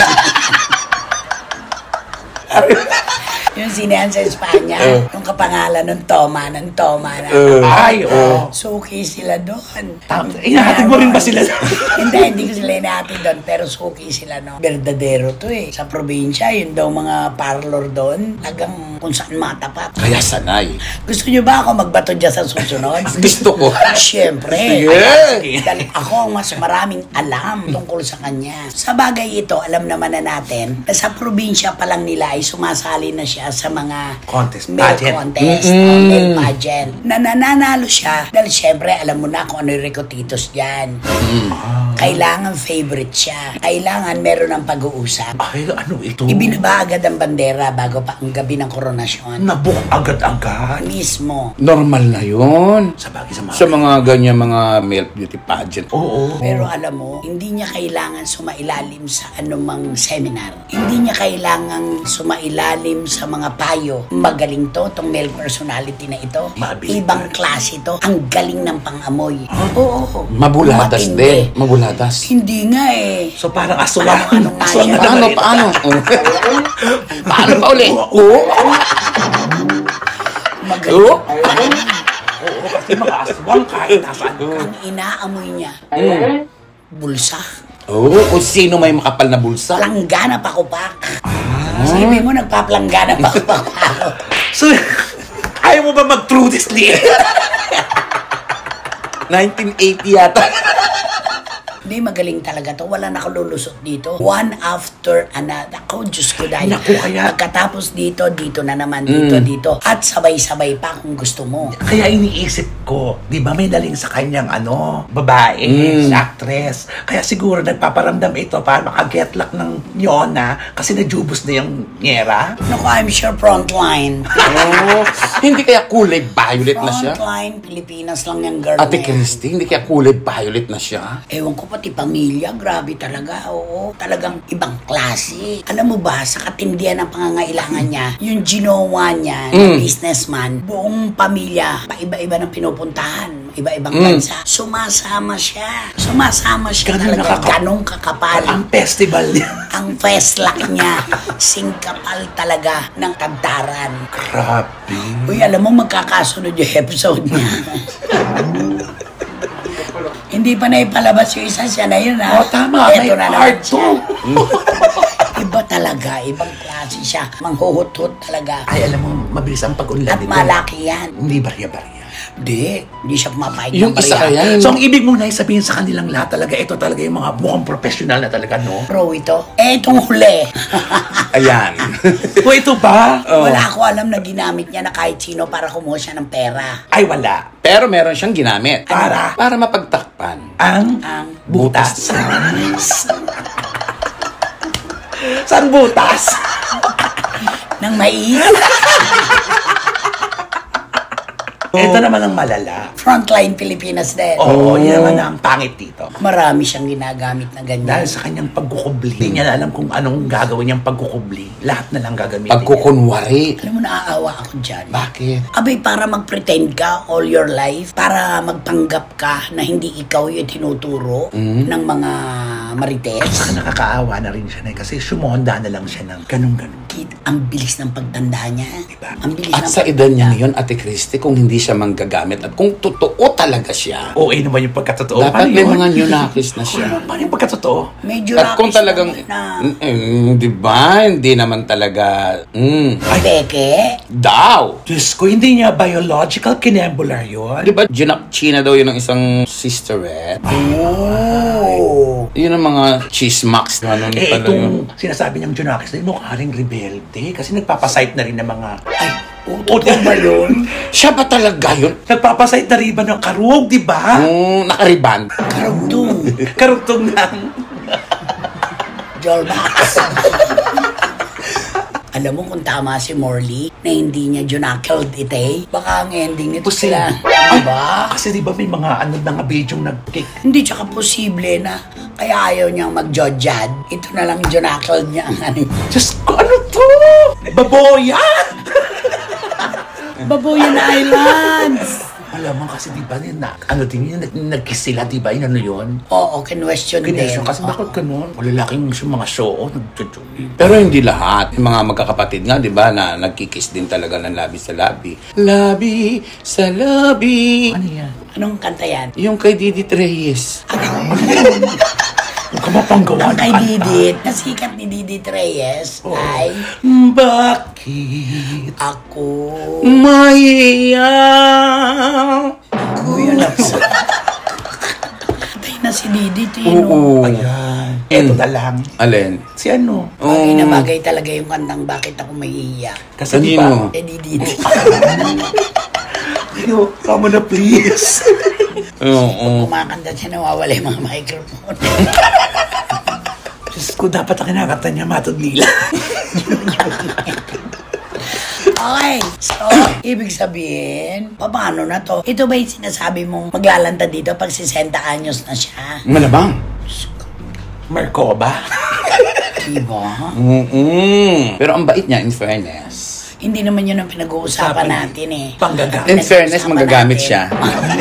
Yung sinihan sa Espanya, Uh. yung kapangalan ng Toma, ng Toma na. Uh. Ay, oo. Suki sila doon. Tam- Inahatid mo rin ba sila? Hindi, hindi ko sila inahatid doon, pero suki sila, no? Verdadero to eh. Sa probinsya, yun daw mga parlor doon, tagang kung saan matapat. Kaya sanay. Gusto nyo ba ako magbato dyan sa susunod? Gusto ko. Siyempre. Sige. Ayan, dahil ako ang mas maraming alam tungkol sa kanya. Sa bagay ito, alam naman na natin na sa probinsya pa lang nila ay sumasali na siya sa mga Contest, male pageant. contest, Mm-mm. o male pageant. Na nananalo siya dahil syempre alam mo na kung ano yung rekotitos dyan. Kailangan favorite siya. Kailangan meron ng pag-uusap. Ay, ano ito? Ibinaba agad ang bandera bago pa ang gabi ng koronasyon. Nabuk agad-agad. Mismo. Normal na yun. Sa bagay sa mga... Sa mga ganyan mga male beauty pageant. Oo. Pero alam mo, hindi niya kailangan sumailalim sa anumang seminar. Hindi niya kailangan sumailalim sa mga payo. Magaling to, tong male personality na ito. Mabilis. Ibang klase to. Ang galing ng pangamoy. Oo. Mabuladas Matindi. din. Mabuladas. Hindi nga eh. So parang aswang. Ano nga Aswang siya? na Paano, naman ito. paano? Paano pa uli? Oo. Magaling. Oo. Oo, kasi mga aswang kahit nasaan ka. Ang inaamoy niya, Mm. bulsa. Oo, kung sino may makapal na bulsa. Planggana pakupak. Sabi mo, nagpaplanggana pakupak ako. So, ayaw mo ba mag-through this day? nineteen eighty yata. Hindi, magaling talaga to. Wala nakalulusot dito. One after another. Ako, Diyos ko dahil. Naku, kaya- Pagkatapos dito, dito na naman, dito, Mm. dito. At sabay-sabay pa kung gusto mo. Kaya iniisip ko, di ba may daling sa kanyang ano, babae, Mm. si actress. Kaya siguro nagpaparamdam ito para makagetlak ng Yona kasi najubos na yung nyera. Naku, I'm sure frontline. Oh, hindi kaya kulay violet na siya? Frontline, Pilipinas lang yung girl Ate na yan. Christy, hindi kaya kulay violet na siya? Ewan ko pati pamilya, grabe talaga, oo. Talagang ibang klase. Alam mo ba, sa katindihan ng pangangailangan niya, yung ginawa niya, na Mm. businessman, buong pamilya, paiba-iba ng pinupuntahan, iba-ibang Mm. bansa, sumasama siya. Sumasama siya Ganun talaga, nakaka- ganong kakapal. Ang festival niya. Ang festlak niya, singkapal talaga ng kantaran. Grabe. Uy, alam mo, magkakasunod yung episode niya. Hindi pa na ipalabas yung isa, siya na yun ha. Oh, tama. Eto May na naman part siya. two. Iba talaga, ibang klase siya. Manghuhut-hut talaga. Ay, alam mo, mabilis ang pag-unlad At nito. malaki yan. Hindi barya-barya. Hindi, hindi siya pumapayag Yung ng isa bariya. kaya, So, ang ibig mo na sabihin sa kanilang lahat talaga, ito talaga yung mga mukhang professional na talaga, no? Pro ito. Eh, itong huli. Ayan. O, ito ba? Oh. Wala ako alam na ginamit niya na kahit sino para kumuha siya ng pera. Ay, wala. Pero meron siyang ginamit. Para? Para mapagtakpan. Ang Ang butas. Saan butas? ng mais. Ito naman ang malala. Frontline Pilipinas din. Oo, yan naman ang pangit dito. Marami siyang ginagamit na ganyan. Dahil sa kanyang pagkukubli. Hindi niya alam kung anong gagawin niyang pagkukubli. Lahat na lang gagamitin niya. Pagkukunwari. Alam mo, naaawa ako dyan. Bakit? Abay, para mag-pretend ka all your life, para magpanggap ka na hindi ikaw yung tinuturo ng mga marites. Saka nakakaawa na rin siya na eh, kasi sumonda na lang siya ng ganun-ganun. Kid, ang bilis ng pagtanda niya. Diba? Ang bilis At ng sa edad niya ngayon, Ate Christy, kung hindi siya manggagamit at kung totoo talaga siya, O, eh naman yung pagkatotoo. dapat Paano may yun? mga nunakis na siya. Paano yung pagkatotoo? Medyo At kung rakis talagang, naman na. mm, di ba, hindi naman talaga, mm, Peke. daw. Diyos ko, hindi niya biological kinembular yun. Di ba, China daw yun ng isang sisterette? Oh. Yun ang mga chismax na ano Eh, pala yun. itong sinasabi niyang Junakis, na mukha ring rebelde. Kasi nagpapasight na rin ng mga... Ay, Utot ba yun? Siya ba talaga yun? nagpapasight na rin ba ng karug, di ba? Mm, nakariban. Karugtong. Karugtong ng... Jolmax. Alam mo kung tama si Morley na hindi niya junakilled ite, baka ang ending nito Posible. sila. Diba? Kasi di ba may mga ano na nga bidyong nag-kick. Hindi tsaka posible na kaya ayaw niyang mag-jojad. Ito na lang junakilled niya ang ano. Diyos ko, ano to? Baboya! Baboyan Islands! Alam mo kasi di ba, na, ano din yun, nag- nag-kiss sila, di ba? Yun ano yun? Oo, kinwestiyon din. Kinesyo, kasi bakit ganun? Malalaking yung mga show, oh, nag-chuchugi. Pero hindi lahat. Yung mga magkakapatid nga, di ba, na nagkikiss din talaga ng labi sa labi. Labi sa labi. Ano yan? Anong kanta yan? Yung kay Didi Reyes. Huwag ka mapanggawa Ang kay Didit, na sikat ni Didit Reyes ay Bakit? Ako. Mahiyaw. Kuya lang sa... Patay na si Didit, eh, no? Oo. Ayan. Eto na lang. Alin? Si ano? Bagay na Um, bagay talaga yung kantang Bakit Ako Maiiyak. Kasi di Kanino? ba? Eh, di Didit. Yo, come na please. Oo. Kumakanta siya, nawawala yung mga microphone. Diyos ko, dapat ang kinakanta niya matudlila. Okay, so, ibig sabihin, paano na to? Ito ba yung sinasabi mong maglalanta dito pag sesenta anyos na siya? Malabang. Marcoba. Diba? Mm-mm. Pero ang bait niya, in fairness. Hindi naman yun ang pinag-uusapan natin eh. Panggagamit. In fairness, Pinag-uusapan magagamit natin. siya.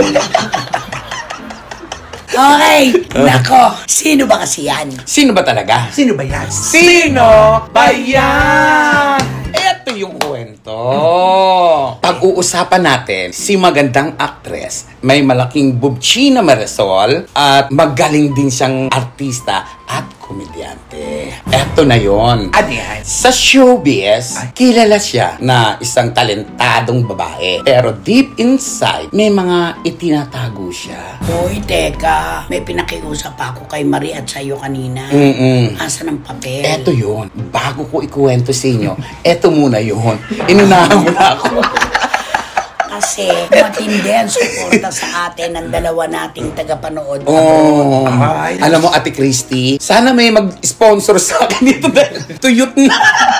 Okay, nako, sino ba kasi yan? Sino ba talaga? Sino ba yan? Sino ba yan? Ito yung kwento. Pag-uusapan natin, si magandang actress, may malaking bubchi na Marisol, at magaling din siyang artista at komedyante. Eto na yon. Ano yan? Sa showbiz, kilala siya na isang talentadong babae. Pero deep inside, may mga itinatago siya. Hoy, teka. May pinakiusap ako kay Marie at sa'yo kanina. Mm-mm. Asan ang papel? Eto yun. Bago ko ikuwento sa inyo, eto muna yun. Inunahan mo na ako. Kasi matindi ang suporta sa atin ng dalawa nating tagapanood. Oh, Ay, alam mo, Ate Christy, sana may mag-sponsor sa akin dito dahil tuyot na.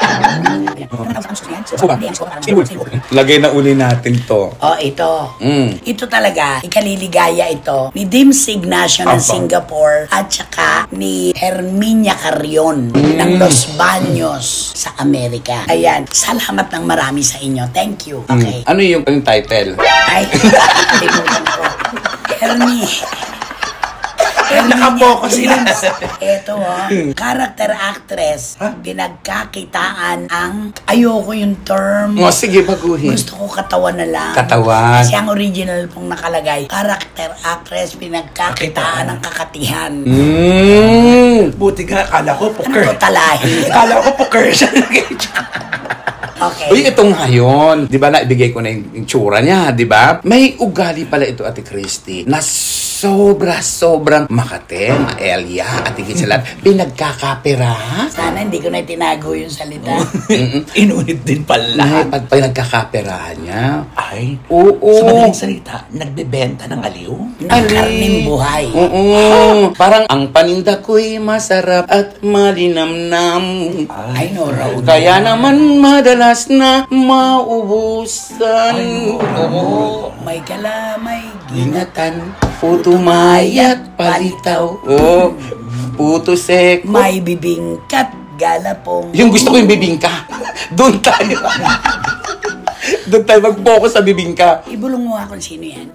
Lagay na uli natin to. Oh, ito. Mm. Ito talaga, ikaliligaya ito ni Dims Ignacio ng Apa. Singapore at saka ni Herminia Carrion ng Los Baños sa Amerika. Ayan, salamat ng marami sa inyo. Thank you. Okay. Ano yung, yung title? Ay, kalimutan ko. Hermi. Nakapokus sila. Ito, oh. Character actress. Pinagkakitaan ang, ayoko yung term. O, sige, baguhin. Gusto ko katawan na lang. Katawan. Kasi ang original pong nakalagay, character actress, pinagkakitaan ng kakatihan. Mm. Buti nga, kala ko Ano poker. to talahi? Kala ko poker siya. Okay. Uy, ito nga yun. Di ba, naibigay ko na yung, yung tsura niya, di ba? May ugali pala ito, Ate Christy, na sobra-sobrang makate, maelya, at higit sa lahat, pinagkakapera. Sana hindi ko na tinago yung salita. Inunit din pala. Lahat pag pinagkakaperahan niya. Ay, Oo. sa madaling salita, nagbebenta ng aliw? Ng karning buhay. Oo. Parang ang paninda ko'y masarap at malinamnam. I know, Raul. Kaya naman madalas na maubusan. Oo, may kala, may Ingatan, puto mayat palitaw. Oh, puto seko. may bibingkat, galapong. Yung gusto ko yung bibingka. Doon tayo. Doon tayo mag-focus sa bibingka. Ibulong mo ako kung sino yan.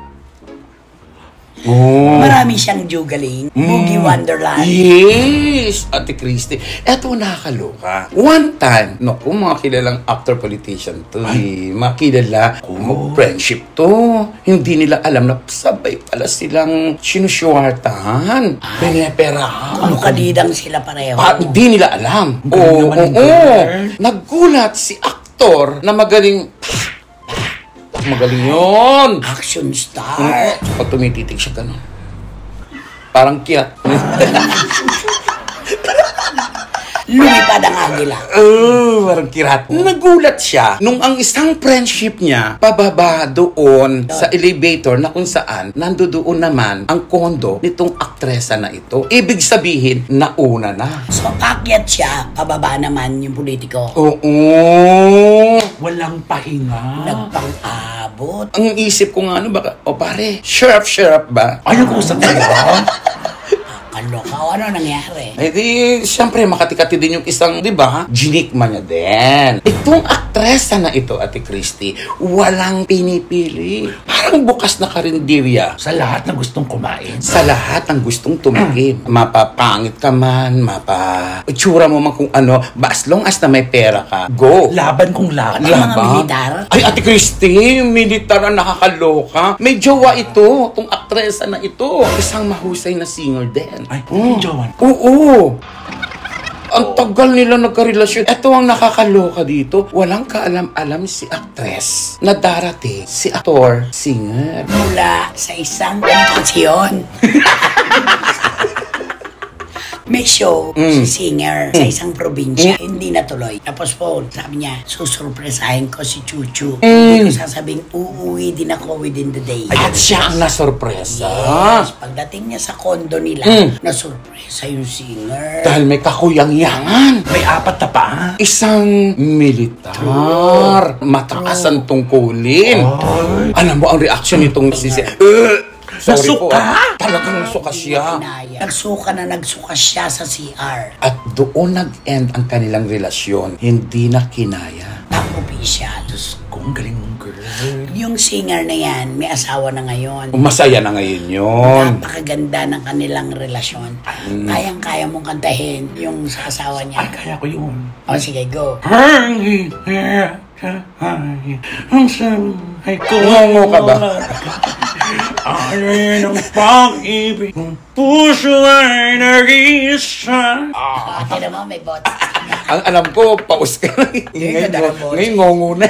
Oh. Marami siyang jugaling. Boogie Wonderland. Yes! Ate Christy. Eto nakakaloka. One time, naku, mga kilalang actor politician to. Eh. Mga kilala, mag-friendship to. Hindi nila alam na sabay pala silang sinusyuartahan. Pineperahan. Kumukadidang sila pareho. Ah, hindi nila alam. Galing Oo, naman yung oo. girl. Naggulat si aktor na magaling. Magaling yun. Action star. Pag tumititig siya ganun. Parang kiyat. Lumipad ang agila. Oh, parang kirat. Nagulat siya nung ang isang friendship niya pababa doon sa elevator na kung saan nandoon naman ang kondo nitong aktresa na ito. Ibig sabihin, nauna na. So, akyat siya, pababa naman yung politiko. Oo. Walang pahinga. Nagpang-abot. Ang isip ko nga, ano baka, o pare, syrup-syrup ba? Ay, nag-usap sila. Kaloka, o ano nangyari? Eh di, siyempre, makatikati din yung isang, di ba, ginikma niya din. Itong aktresa na ito, Ate Christy, walang pinipili. Parang bukas na karinderya. Sa lahat na gustong kumain. Sa lahat ng gustong tumikim. Mapapangit ka man, mapa... Itsura mo man kung ano, ba as long as na may pera ka, go! Laban kung laban. Ang mga militar? Ay, Ate Christy, militar ang nakakaloka. May jowa ito, itong aktresa na ito. Isang mahusay na singer din. Ay, Mm. jowan. Oo. Ang tagal nila nagkarelasyon. Ito ang nakakaloka dito. Walang kaalam-alam si actress na darating si actor, singer. Mula sa isang kontrasyon. May show, Mm. si singer, sa isang probinsya. Hindi natuloy. Na-postpone. Sabi niya, susurpresahin ko si Chuchu. Hindi ko sasabing, uuwi din ako within the day. At siya ang nasorpresa. Yes. Pagdating niya sa kondo nila, Mm. nasurpresa yung singer. Dahil may kakuyang-yangan. May apat na pa. Isang militar. Mataas ang tungkulin. Ay. Alam mo ang reaction nitong si... Uh, sorry po. Nasuka? ah. Talagang nasuka siya. Kinaya. Nagsuka na nagsuka siya sa C R. At doon nag-end ang kanilang relasyon. Hindi na kinaya. Top official. Diyos ko, ang galing mong girl. Yung singer na yan, may asawa na ngayon. Masaya na ngayon yun. Napakaganda ng kanilang relasyon. Kayang-kaya mong kantahin yung sa asawa Ay, niya. kaya ko yun. O sige, go. Hangin sa hangin, ang sabay ko. Ngongo ka ba? Alin ang pag-ibig kung puso ay nag-iisa. Ah, ate naman, may bot. Ang alam ko, paus ka na. Ngayon, ganda ng boses. ngayon ngongo na.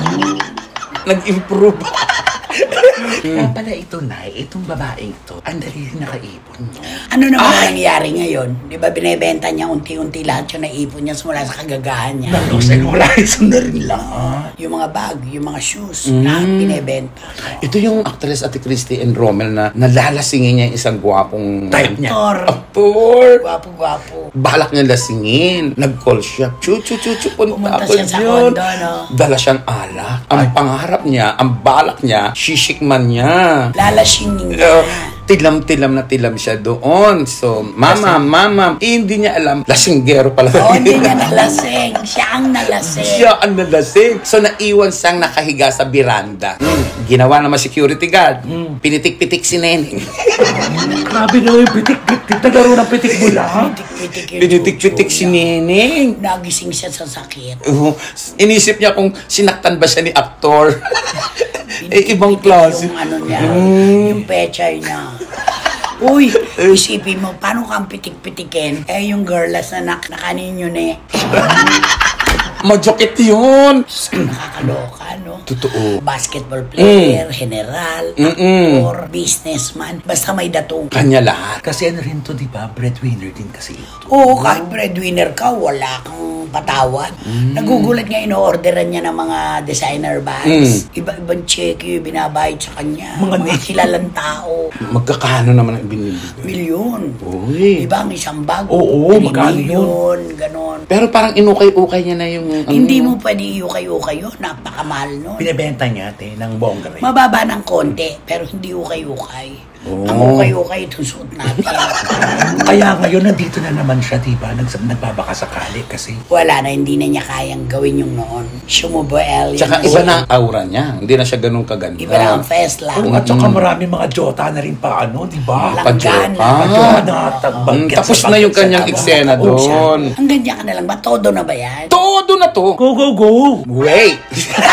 Nag-improve. Kaya pala ito, Nay, itong babaeng ito, ang dali rin nakaipon, no? Ano naman ang nangyayari ngayon? Di ba binebenta niya unti-unti lahat yung naipon niya mula sa kagagahan niya? Nalusin, wala isang na rin lahat. Yung mga bag, yung mga shoes, lahat binebenta. Ito yung actress Ate Christy and Rommel na nalalasingin niya yung isang gwapong Type niya. Tor, actor. gwapo-gwapo. Balak niya lasingin. Nag-call siya. Chu, chu, chu, chu. Punta Pumunta ako siya sa dyan. condo, no? Dala siyang alak. Ang pangarap niya, ang balak niya, shishikman niya. Lalasingin Uh, niya. tilam-tilam na tilam siya doon. So, mama, mama, eh, hindi niya alam. Lasinggero pala. Oo, hindi niya nalasing. Siya ang nalasing. Siya ang nalasing. So, naiwan siyang nakahiga sa biranda. Hmm. Ginawa naman security guard. Pinitik-pitik si Neneng. Grabe na yung pitik-pitik. Naglaro ng pitik mo lang. Pitik-pitik yung Pinitik-pitik chucho si niya. Neneng. Nagising siya sa sakit. Uh, inisip niya kung sinaktan ba siya ni aktor. Eh, ibang klase. Yung ano niya, yung pechay niya. Uy, isipin mo, paano kang pitik-pitikin? Eh, yung girlas na nak nakanin yun eh. Majokit yun. Nakakaloka, no? Totoo. Basketball player, general, Mm-mm. actor, businessman, basta may datong. Kanya lahat. Kasi ano rin to, di ba? Breadwinner din kasi ito. Oo, kahit breadwinner ka, wala kang patawad. Nagugulat nga, ino-orderan niya ng mga designer bags. Iba-ibang check yung binabayad sa kanya. Mga Mga, kilalang tao. Magkakano naman ang binibigay? Milyon. Uy. Diba ang isang bag? Oo, three magkano million, ganon. Pero parang inukay-ukay niya na yung... ano, Hindi mo pwede iukay-ukay yun. Napakamahal nun. Binibenta niya, te, ng bongga rin. Mababa ng konti, pero hindi ukay-ukay. Oh. Ang ukay-ukay, ito suot natin. Kaya ngayon, nandito na naman siya, di ba? Nags- Nagbabakasakali kasi. Wala na, hindi na niya kayang gawin yung noon. Shumubuel. Tsaka iba na ang aura niya. Hindi na siya ganun kaganda. Iba na ang fest lang. Oo, at saka marami mga jota na rin pa, ano, di ba? Lang- Pajota. Pajota na, Mm, tagbagyan tapos sa na yung bagyan sa kanyang tama. eksena Oo, siya. doon. Ang ganyan ka na lang ba? Todo na ba yan? Todo na to. Go, go, go! Wait.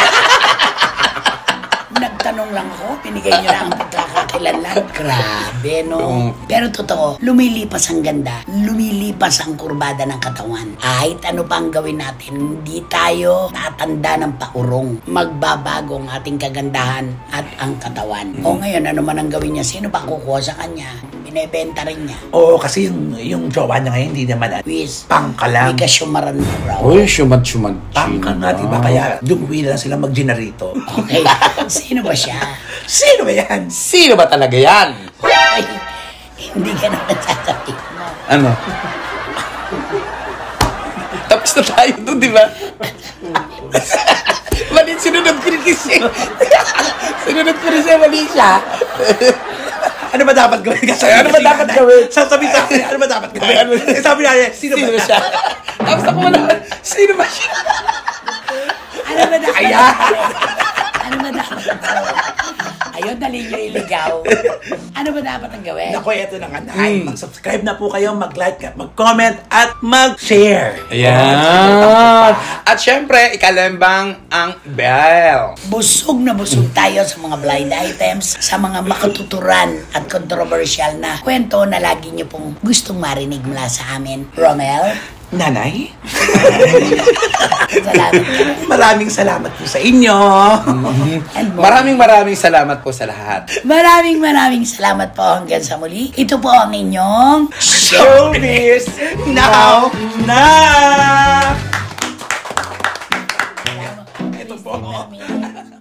Nagtanong lang ako, binigay niyo na ang pagkakakilanlan. Grabe, no? Mm. Pero totoo, lumilipas ang ganda, lumilipas ang kurbada ng katawan. Kahit ano pa ang gawin natin, hindi tayo tatanda ng paurong. Magbabago ang ating kagandahan at ang katawan. O ngayon, ano man ang gawin niya, sino pa kukuha sa kanya? Binebenta rin niya. Oo, kasi yung, yung jowa niya ngayon, hindi naman at Wiz, pangka lang. may kasyumaran mo raw. Uy, syumad-syumad. Pangka nga, di ba? Kaya dumuwi na lang sila mag-generito. Okay, sino ba siya? Sino ba yan? Sino ba talaga yan? Ay, hindi ka na nagsasabihin mo. Ano? Tapos na tayo doon, di ba? Mali, sinunod ko rin kasi. Sinunod ko rin siya, mali siya. Ano ba dapat gawin? Kasi Ano ba dapat gawin? Sasabi sa akin, ano ba dapat gawin? Ano? Eh, sabi niya, sino, Sino ba ba siya? Tapos ako na, sino ba siya? Ano ba dapat? Ayan! Ano ba dapat ang gawin? Ayun, dali nyo iligaw. Ano ba dapat ang gawin? Naku, ito na nga. Ay, mag-subscribe na po kayo, mag-like, at mag-comment, at mag-share. Ayan. At syempre, ikalembang ang bell. Busog na busog tayo sa mga blind items, sa mga makatuturan at controversial na kwento na lagi nyo pong gustong marinig mula sa amin. Romel, Nanay, salamat. maraming salamat po sa inyo. And more. Maraming maraming salamat po sa lahat. Maraming maraming salamat po hanggang sa muli. Ito po ang inyong Showbiz now na! Ito po. Namin.